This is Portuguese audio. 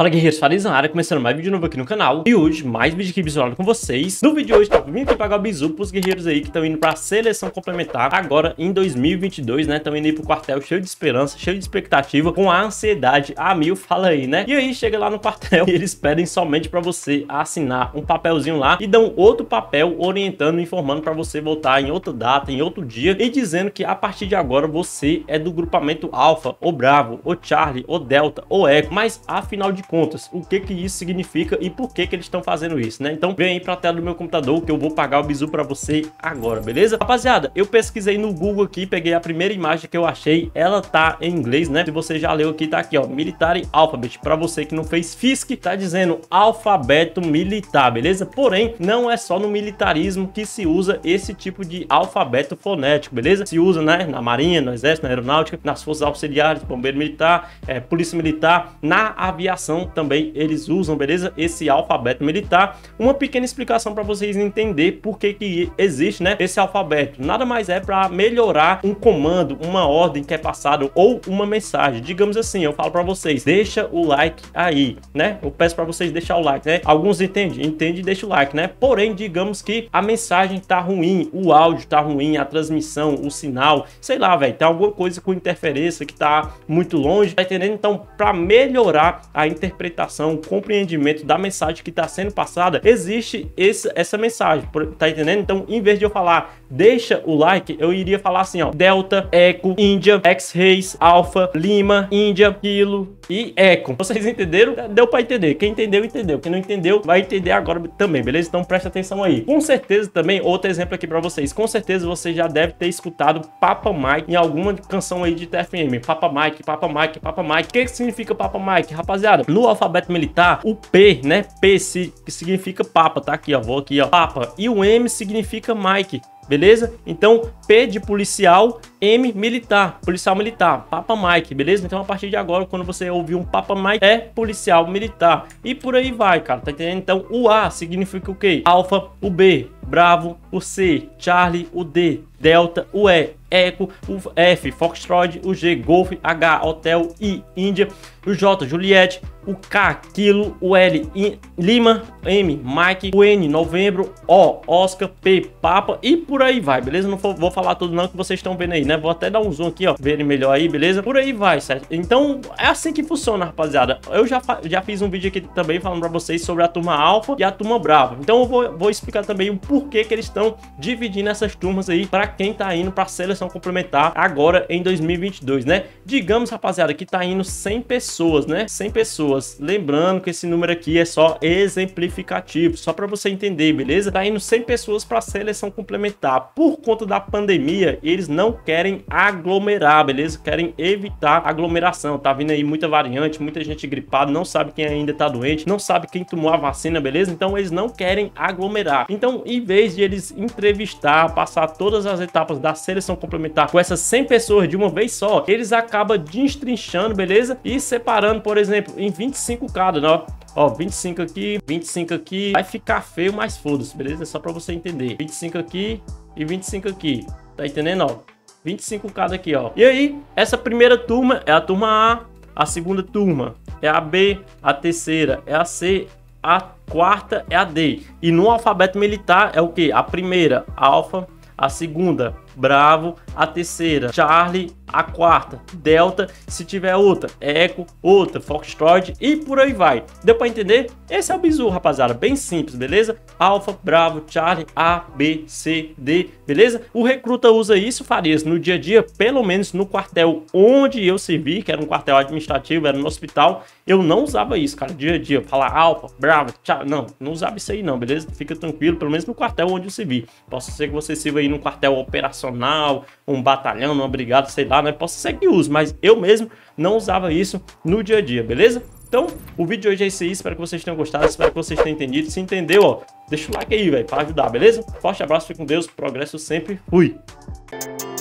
Fala guerreiros, Fares na área, começando mais vídeo novo aqui no canal. E hoje, mais vídeo aqui visualizado com vocês. No vídeo de hoje, tá vindo aqui pagar o bizu pros guerreiros aí que estão indo pra seleção complementar agora em 2022, né? Estão indo aí pro quartel cheio de esperança, cheio de expectativa, com a ansiedade a mil, fala aí, né? E aí, chega lá no quartel e eles pedem somente pra você assinar um papelzinho lá e dão outro papel orientando, informando pra você voltar em outra data, em outro dia e dizendo que a partir de agora você é do grupamento Alpha, ou Bravo, ou Charlie, ou Delta, ou Echo, mas afinal de contas, o que que isso significa e por que que eles estão fazendo isso, né? Então vem aí pra tela do meu computador que eu vou pagar o bizu pra você agora, beleza? Rapaziada, eu pesquisei no Google aqui, peguei a primeira imagem que eu achei, ela tá em inglês, né? Se você já leu aqui, tá aqui, ó, Military Alphabet. Pra você que não fez FISC, tá dizendo alfabeto militar, beleza? Porém, não é só no militarismo que se usa esse tipo de alfabeto fonético, beleza? Se usa, né, na marinha, no exército, na aeronáutica, nas forças auxiliares, bombeiro militar, polícia militar, na aviação também eles usam, beleza? Esse alfabeto militar. Uma pequena explicação para vocês entender por que que existe, né, esse alfabeto. Nada mais é para melhorar um comando, uma ordem que é passado ou uma mensagem. Digamos assim, eu falo para vocês, deixa o like aí, né? Eu peço para vocês deixar o like, né? Alguns entende e deixa o like, né? Porém, digamos que a mensagem tá ruim, o áudio tá ruim, a transmissão, o sinal, sei lá, velho, tem alguma coisa com interferência que tá muito longe, tá entendendo? Então, para melhorar a interpretação, o compreendimento da mensagem que está sendo passada, existe essa mensagem, tá entendendo? Então, em vez de eu falar deixa o like, eu iria falar assim, ó, Delta, Echo, Índia, X-Rays, Alpha, Lima, Índia, Kilo e Echo. Vocês entenderam? Deu para entender. Quem entendeu, entendeu. Quem não entendeu, vai entender agora também, beleza? Então presta atenção aí. Com certeza também, outro exemplo aqui para vocês, com certeza você já deve ter escutado Papa Mike em alguma canção aí de TFM. Papa Mike, Papa Mike, Papa Mike. O que significa Papa Mike, rapaziada? No alfabeto militar, o P, né? P significa Papa, tá aqui, ó. Vou aqui, ó. Papa. E o M significa Mike. Beleza? Então, P de policial, M militar, policial militar, Papa Mike, beleza? Então, a partir de agora, quando você ouvir um Papa Mike, é policial militar. E por aí vai, cara, tá entendendo? Então, o A significa o quê? Alfa, o B, Bravo, o C, Charlie, o D, Delta, o E, Echo, o F, Foxtrot, o G, Golf, H, Hotel, I, Índia, o J, Juliette, o K, Kilo, o L, Lima, M, Mike, o N, Novembro, O, Oscar, P, Papa e por aí vai, beleza? Não vou falar tudo não que vocês estão vendo aí, né? Vou até dar um zoom aqui, ó, verem melhor aí, beleza? Por aí vai, certo? Então, é assim que funciona, rapaziada. Eu já fiz um vídeo aqui também falando pra vocês sobre a turma Alpha e a turma Bravo. Então, eu vou explicar também o porquê que eles estão dividindo essas turmas aí pra quem tá indo pra seleção complementar agora em 2022, né? Digamos, rapaziada, que tá indo 100 pessoas, né? 100 pessoas. Lembrando que esse número aqui é só exemplificativo, só para você entender, beleza? Tá indo 100 pessoas para seleção complementar. Por conta da pandemia, eles não querem aglomerar, beleza? Querem evitar aglomeração. Tá vindo aí muita variante, muita gente gripada, não sabe quem ainda tá doente, não sabe quem tomou a vacina, beleza? Então eles não querem aglomerar. Então, em vez de eles entrevistar, passar todas as etapas da seleção complementar com essas 100 pessoas de uma vez só, eles acabam destrinchando, beleza? E separando, por exemplo, em 25 cada, né? Ó, 25 aqui, vai ficar feio, mas foda-se, beleza? É só pra você entender. 25 aqui e 25 aqui, tá entendendo, ó? 25 cada aqui, ó. E aí, essa primeira turma é a turma A segunda turma é a B, a terceira é a C, a quarta é a D. E no alfabeto militar é o que? A primeira, Alfa, a segunda, Bravo, a terceira, Charlie, a quarta, Delta, se tiver outra, Echo, outra, Foxtrot e por aí vai. Deu pra entender? Esse é o bizu, rapaziada, bem simples, beleza? Alfa, Bravo, Charlie, A, B, C, D, beleza? O recruta usa isso, Farias, no dia a dia, pelo menos no quartel onde eu servi, que era um quartel administrativo, era no hospital, eu não usava isso, cara, dia a dia, falar Alfa, Bravo, Charlie, não usava isso aí não, beleza? Fica tranquilo, pelo menos no quartel onde eu servi. Posso ser que você sirva aí num quartel operacional, um batalhão, uma brigada, sei lá, né? Posso ser que use, mas eu mesmo não usava isso no dia a dia, beleza? Então, o vídeo de hoje é isso aí, espero que vocês tenham gostado, espero que vocês tenham entendido. Se entendeu, ó, deixa o like aí, velho, para ajudar, beleza? Forte abraço, fique com Deus, progresso sempre, fui!